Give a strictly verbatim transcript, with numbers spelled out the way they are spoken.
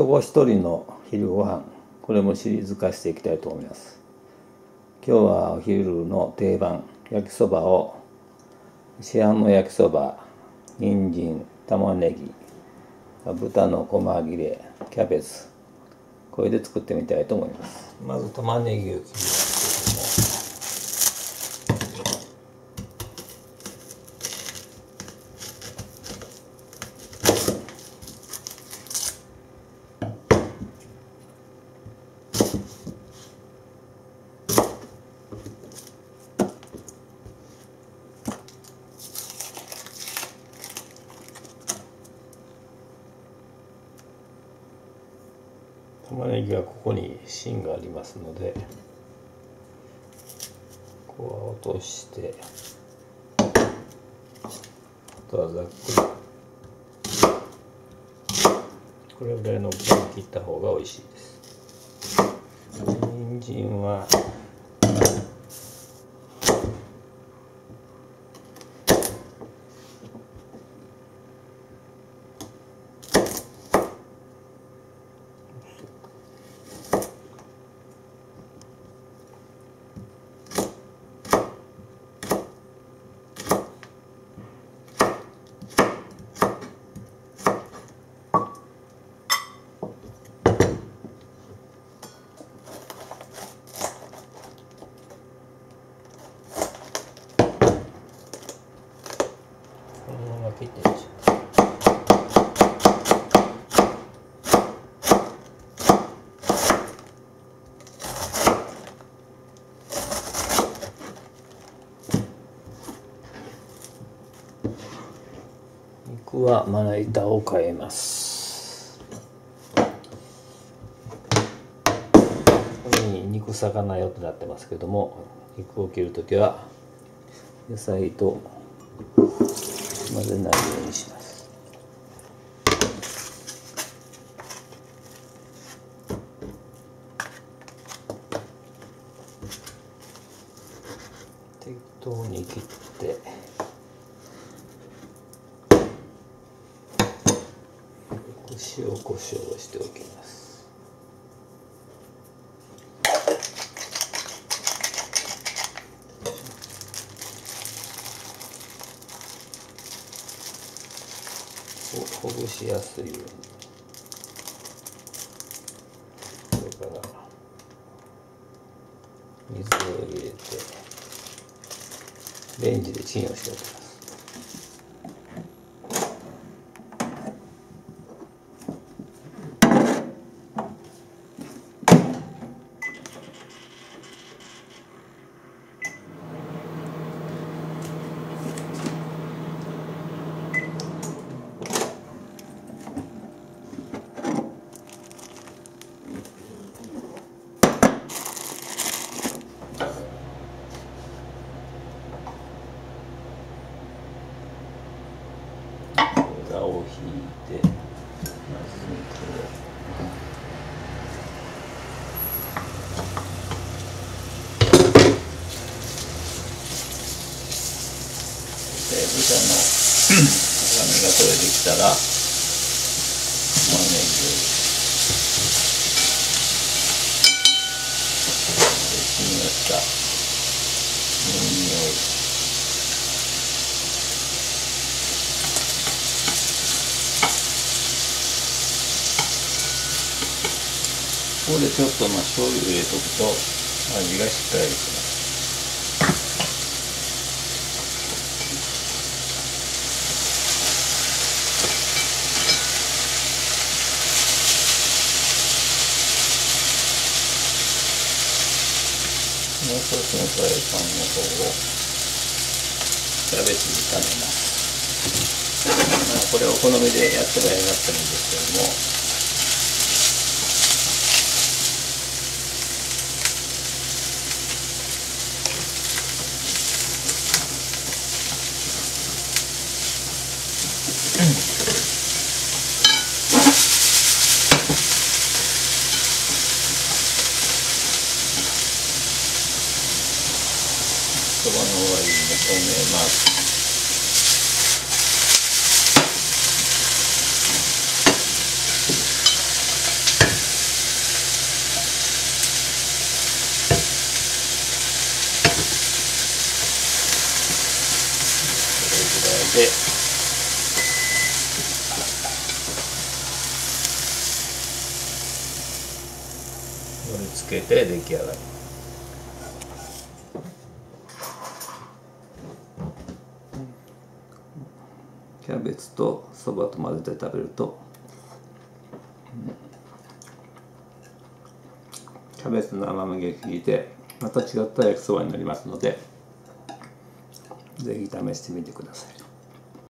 孫一人の昼ご飯、これもシリーズ化していきたいと思います。今日はお昼の定番焼きそばを、市販の焼きそば、人参、玉ねぎ、豚の細切れ、キャベツ、これで作ってみたいと思います。まず玉ねぎを切りますけども、玉ねぎはここに芯がありますので、ここは落として、あとはざっくりこれぐらいの大きさに切った方が美味しいです。人参は切ってみましょう。肉はまな板を変えます。ここに肉魚用となってますけども、肉を切るときは野菜と混ぜないようにします。適当に切って塩コショウをしておきます。ほぐしやすいように。それから水を入れてレンジでチンをしておきます。油を引いて、豚の赤身が取れてきたら玉ねぎを切りました人参をここでちょっとまあ醤油を入れとくと味がしっかりします。もう一つのフライパンの方をキャベツに炒めます。まあこれをお好みでやってもやりなくてもいいんですけども、そばの終わりに止めます。 で盛り付けて出来上がり。キャベツとそばと混ぜて食べると、キャベツの甘みが効いてまた違った焼きそばになりますので、ぜひ試してみてください。